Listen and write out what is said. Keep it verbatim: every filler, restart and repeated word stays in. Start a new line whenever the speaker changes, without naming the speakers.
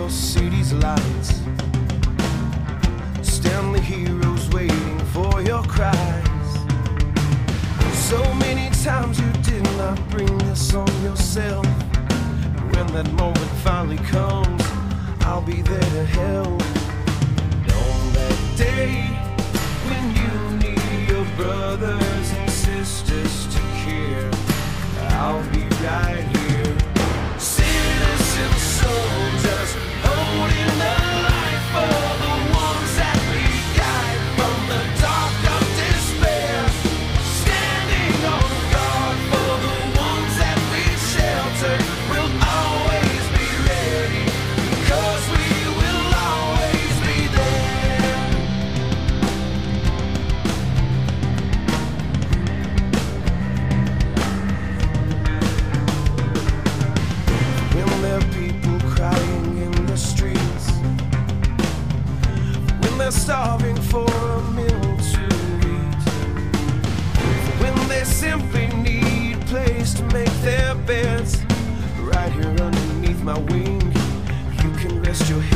your city's lights. Stand the heroes waiting for your cries. So many times you did not bring this on yourself. When that moment finally comes, I'll be there to help. On that day when you need your brothers and sisters to care, I'll be right here. Citizen soldiers holding the light for the ones that we guide from the dark of despair. Standing on guard for the ones that we shelter. We'll always be ready, because we will always be there. When there are people crying in the streets, when they're starving for a meal to eat, when they simply need a place to make their beds, right here underneath my wing, you can rest your head.